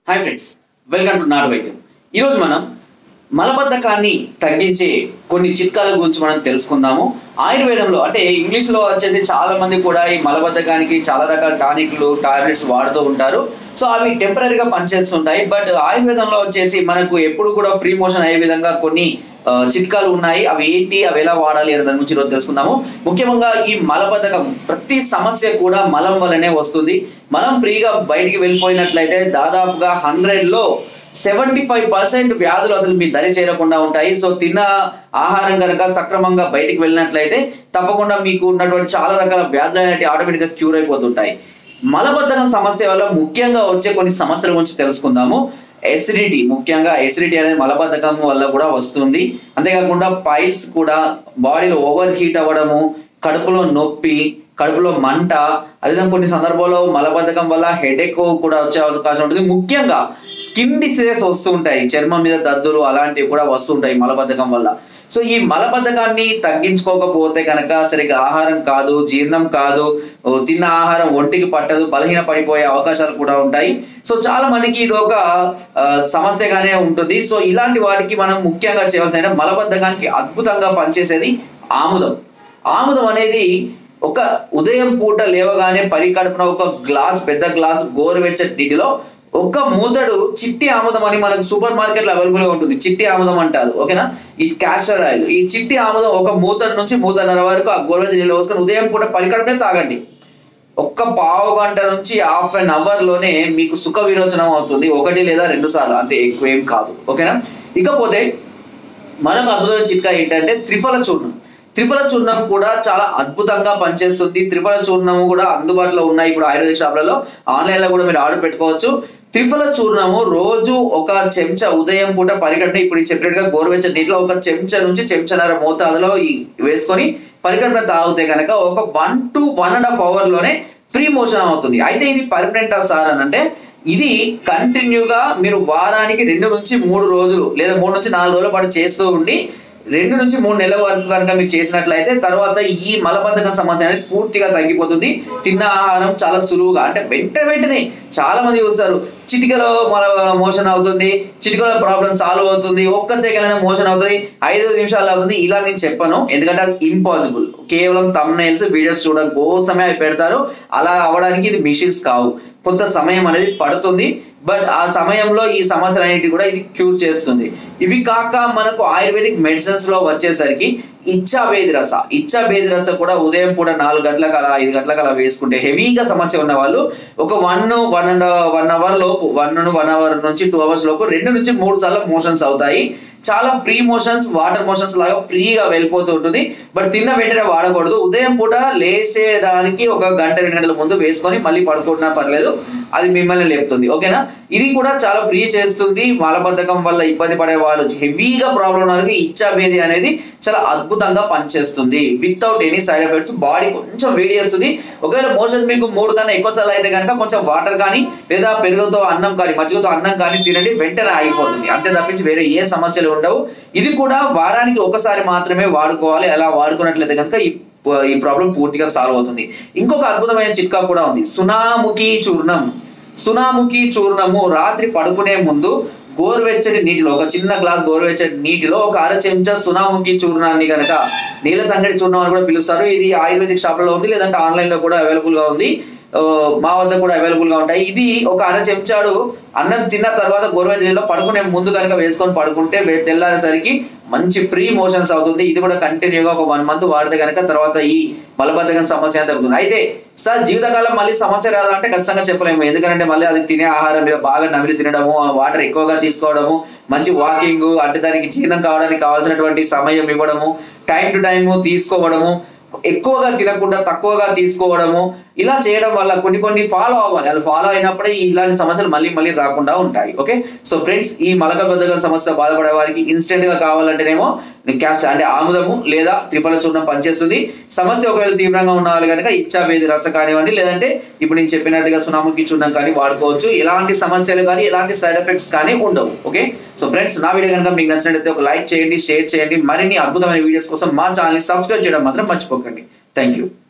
Hi friends, welcome to నాటు వైద్యం. ఈరోజు మనం మలబద్ధకాన్ని తగ్గించే కొన్ని చిట్కాల గురించి మనం తెలుసుకుందాము. ఆయుర్వేదంలో అంటే ఇంగ్లీష్లో వచ్చేసి చాలా మంది కూడా ఈ మలబద్ధకానికి చాలా రకాల టానిక్లు టాబ్లెట్స్ వాడుతూ ఉంటారు. సో అవి టెంపరీగా పనిచేస్తుంటాయి. బట్ ఆయుర్వేదంలో వచ్చేసి మనకు ఎప్పుడు కూడా ఫ్రీ మోషన్ అయ్యే విధంగా కొన్ని చిట్కాలు ఉన్నాయి. అవి ఏంటి, అవి ఎలా వాడాలి అనే దాని గురించి ఈరోజు తెలుసుకుందాము. ముఖ్యంగా ఈ మలబద్ధకం ప్రతి సమస్య కూడా మలం వల్లనే వస్తుంది. మలం ఫ్రీగా బయటికి వెళ్ళిపోయినట్లయితే దాదాపుగా 100లో 75% వ్యాధులు అసలు మీ దరి చేరకుండా ఉంటాయి. సో తిన్న ఆహారం కనుక సక్రమంగా బయటికి వెళ్ళినట్లయితే తప్పకుండా మీకు ఉన్నటువంటి చాలా రకాల వ్యాధులు అనేవి ఆటోమేటిక్గా క్యూర్ అయిపోతుంటాయి. మలబద్ధకం సమస్య వల్ల ముఖ్యంగా వచ్చే కొన్ని సమస్యల గురించి తెలుసుకుందాము. ఎసిడిటీ, ముఖ్యంగా ఎసిడిటీ అనేది మలబద్ధకం వల్ల కూడా వస్తుంది. అంతేకాకుండా పైల్స్ కూడా, బాడీలో ఓవర్ హీట్ అవ్వడము, కడుపులో నొప్పి, కడుపులో మంట, అదేవిధంగా కొన్ని సందర్భాల్లో మలబద్ధకం వల్ల హెడేక్ కూడా వచ్చే అవకాశం ఉంటుంది. ముఖ్యంగా స్కిన్ డిసీజెస్ వస్తూ ఉంటాయి, చర్మం మీద దద్దులు అలాంటివి కూడా వస్తుంటాయి మలబద్ధకం వల్ల. సో ఈ మలబద్ధకాన్ని తగ్గించుకోకపోతే కనుక సరిగ్గా ఆహారం కాదు, జీర్ణం కాదు, తిన్న ఆహారం ఒంటికి పట్టదు, బలహీన పడిపోయే అవకాశాలు కూడా ఉంటాయి. సో చాలా మందికి ఇది ఒక సమస్యగానే ఉంటుంది. సో ఇలాంటి వాటికి మనం ముఖ్యంగా చేయవలసిన మలబద్ధకానికి అద్భుతంగా పనిచేసేది ఆముదం. ఆముదం అనేది ఒక ఉదయం పూట లేవగానే పరికడుపున ఒక గ్లాస్, పెద్ద గ్లాస్ గోరువెచ్చటి నీటిలో ఒక మూతడు చిట్టి ఆముదం అని మనకు సూపర్ మార్కెట్ లో అవైలబుల్ గా ఉంటుంది. చిట్టి ఆముదం అంటారు, ఓకేనా. ఈ క్యాస్టర్ ఆయిల్, ఈ చిట్టి ఆముదం ఒక మూతడు నుంచి మూతన్నర వరకు ఆ గోరువెచ్చటి నీళ్ళు పోసుకొని ఉదయం పూట పరికడుపునే తాగండి. ఒక్క పావు గంట నుంచి హాఫ్ అన్ అవర్ లోనే మీకు సుఖ విరోచనం అవుతుంది. 1 లేదా 2 సార్లు, అంతే, ఎక్కువ ఏం కాదు, ఓకేనా. ఇకపోతే మనకు అద్భుతమైన చిట్కా ఏంటంటే త్రిఫల చూర్ణం. త్రిఫల చూర్ణం కూడా చాలా అద్భుతంగా పనిచేస్తుంది. త్రిఫల చూర్ణం కూడా అందుబాటులో ఉన్నాయి ఇప్పుడు ఆయుర్వేదిక షాపులలో, ఆన్లైన్ లో కూడా మీరు ఆర్డర్ పెట్టుకోవచ్చు. త్రిఫల చూర్ణము రోజు ఒక చెంచా ఉదయం పూట పరిగణన, ఇప్పుడు సెపరేట్ గా గోరువెచ్చని నీటిలో ఒక చెంచా నుంచి చెంచాన్నర మోతాదులో వేసుకొని పరిగణన తాగితే కనుక ఒక 1 to 1.5 hours లోనే ఫ్రీ మోషన్ అవుతుంది. అయితే ఇది పర్మనెంట్ సార్ అని అంటే ఇది కంటిన్యూగా మీరు వారానికి 2 నుంచి 3 రోజులు లేదా 3 నుంచి 4 రోజుల పాటు చేస్తూ ఉండి 2 నుంచి 3 నెలల వరకు కనుక మీరు చేసినట్లయితే తర్వాత ఈ మలబద్ధకం సమస్య అనేది పూర్తిగా తగ్గిపోతుంది. తిన్న ఆహారం చాలా సులువుగా, అంటే వెంటనే చాలా మంది చూస్తారు చిటికలో మోషన్ అవుతుంది, చిటికలో ప్రాబ్లం సాల్వ్ అవుతుంది, ఒక్క సెకండ్ అయినా మోషన్ అవుతుంది, 5 నిమిషాలు అవుతుంది. ఇలా నేను చెప్పను, ఎందుకంటే అది ఇంపాసిబుల్. కేవలం థంబ్నెయిల్స్ వీడియోస్ చూడడం కోసమే అవి పెడతారు. అలా అవ్వడానికి ఇది మిషన్స్ కావు, కొంత సమయం అనేది పడుతుంది. బట్ ఆ సమయంలో ఈ సమస్యలన్నిటి కూడా ఇది క్యూర్ చేస్తుంది. ఇవి కాక మనకు ఆయుర్వేదిక్ మెడిసిన్స్ లో వచ్చేసరికి ఇచ్చాభేది రస కూడా ఉదయం పూట 4 గంటలకు అలా 5 గంటలకు అలా వేసుకుంటే హెవీగా సమస్య ఉన్న వాళ్ళు ఒక 1 అవర్ లోపు, 1 అవర్ నుంచి 2 అవర్స్ లోపు 2 నుంచి 3 సార్లు మోషన్స్ అవుతాయి. చాలా ఫ్రీ మోషన్స్, వాటర్ మోషన్స్ లాగా ఫ్రీగా వెళ్ళిపోతూ ఉంటుంది. బట్ తిన్న వెంటనే వాడకూడదు. ఉదయం పూట లేచేదానికి ఒక 1-2 గంటల ముందు వేసుకొని మళ్ళీ పడుకుంటున్నా పర్లేదు, అది మిమ్మల్ని లేపుతుంది, ఓకేనా. ఇది కూడా చాలా ఫ్రీ చేస్తుంది. మలబద్ధకం వల్ల ఇబ్బంది పడే వాళ్ళు, హెవీగా ప్రాబ్లం ఉన్న వాళ్ళకి ఇచ్చాభేది అనేది చాలా అద్భుతంగా పనిచేస్తుంది without any side effects. Body కొంచెం వేడి చేస్తుంది. ఒకవేళ మోషన్ మీకు 3 కన్నా ఎక్కువ సార్లు అయితే కనుక కొంచెం వాటర్ కానీ లేదా పెరుగుతో అన్నం కానీ మజ్జిగతో అన్నం కానీ తినండి, వెంటనే ఆగిపోతుంది. అంతే తప్పించి వేరే ఏ సమస్యలు ఉండవు. ఇది కూడా వారానికి ఒకసారి మాత్రమే వాడుకోవాలి. అలా వాడుకున్నట్లయితే కనుక ఈ ప్రాబ్లం పూర్తిగా సాల్వ్ అవుతుంది. ఇంకొక అద్భుతమైన చిట్కా కూడా ఉంది, సునాముఖి చూర్ణం. సునాముఖి చూర్ణము రాత్రి పడుకునే ముందు గోరువెచ్చటి నీటిలో, ఒక చిన్న గ్లాస్ గోరువెచ్చటి నీటిలో ఒక 1/2 చెంచా సునాముఖి చూర్ణాన్ని కనుక, నీళ్ళ తంగడి చూర్ణం అని కూడా పిలుస్తారు, ఇది ఆయుర్వేదిక్ షాప్లో ఉంది, లేదంటే ఆన్లైన్ లో కూడా అవైలబుల్ గా ఉంది, మా వద్ద కూడా అవైలబుల్ గా ఉంటాయి. ఇది ఒక 1/2 చెంచాడు అన్నం తిన్న తర్వాత గోరువెచ్చటి నీళ్ళలో పడుకునే ముందు కనుక వేసుకొని పడుకుంటే తెల్లారేసరికి మంచి ఫ్రీ మోషన్స్ అవుతుంది. ఇది కూడా కంటిన్యూగా ఒక 1 month వాడితే కనుక తర్వాత ఈ మలబద్ధకం సమస్య తగ్గుతుంది. అయితే సార్ జీవితకాలం మళ్ళీ సమస్య రాదంటే ఖచ్చితంగా చెప్పలేము. ఎందుకంటే మళ్ళీ అది తినే ఆహారం మీద బాగా నమిలి తినడము, వాటర్ ఎక్కువగా తీసుకోవడము, మంచి వాకింగ్, అంటే దానికి జీర్ణం కావడానికి కావాల్సినటువంటి సమయం ఇవ్వడము, టైం టు టైం తీసుకోవడము, ఎక్కువగా తినకుండా తక్కువగా తీసుకోవడము, ఇలా చేయడం వల్ల కొన్ని ఫాలో అవ్వాలి. అలా ఫాలో అయినప్పుడే ఇలాంటి సమస్యలు మళ్ళీ రాకుండా ఉంటాయి. ఓకే, సో ఫ్రెండ్స్, ఈ మలబద్ధకం సమస్య బాధపడే వారికి ఇన్స్టెంట్ గా కావాలంటేనేమో క్యాస్ట్ అంటే ఆముదము లేదా త్రిఫల చూర్ణం పనిచేస్తుంది. సమస్య ఒకవేళ తీవ్రంగా ఉన్న వాళ్ళు కనుక ఇచ్చాభేది రస కానివ్వండి, లేదంటే ఇప్పుడు నేను చెప్పినట్టుగా సునాముఖి చూర్ణం కానీ వాడుకోవచ్చు. ఎలాంటి సమస్యలు కానీ ఎలాంటి సైడ్ ఎఫెక్ట్స్ కానీ ఉండవు. ఓకే, సో ఫ్రెండ్స్, నా వీడియో కనుక మీకు నచ్చినట్లయితే ఒక లైక్ చేయండి, షేర్ చేయండి. మరిన్ని అద్భుతమైన వీడియోస్ కోసం మా ఛానల్ ని సబ్స్క్రైబ్ చేయడం మాత్రం మర్చిపోకండి. Thank you.